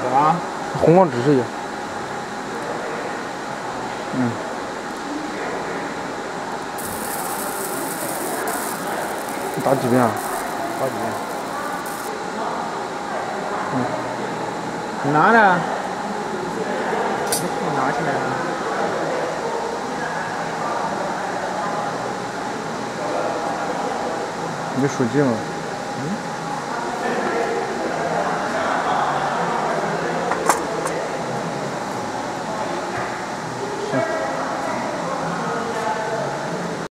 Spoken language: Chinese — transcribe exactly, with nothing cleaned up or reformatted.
啊， 红光指示一下。嗯。打几遍啊？ 打几遍？ 嗯。 你拿呢？你拿起来了。 你手机吗？ 嗯。